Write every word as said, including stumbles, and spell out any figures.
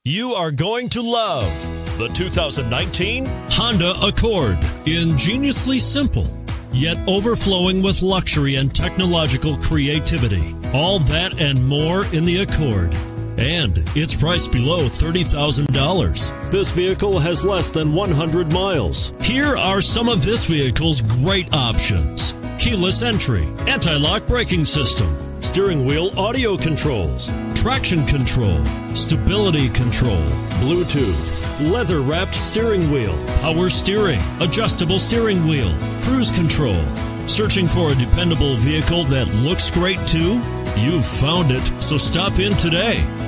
You are going to love the two thousand nineteen Honda Accord. Ingeniously simple, yet overflowing with luxury and technological creativity. All that and more in the Accord. And it's priced below thirty thousand dollars. This vehicle has less than one hundred miles. Here are some of this vehicle's great options: keyless entry, anti-lock braking system, steering wheel audio controls, traction control, stability control, Bluetooth, leather-wrapped steering wheel, power steering, adjustable steering wheel, cruise control. Searching for a dependable vehicle that looks great too? You've found it, so stop in today.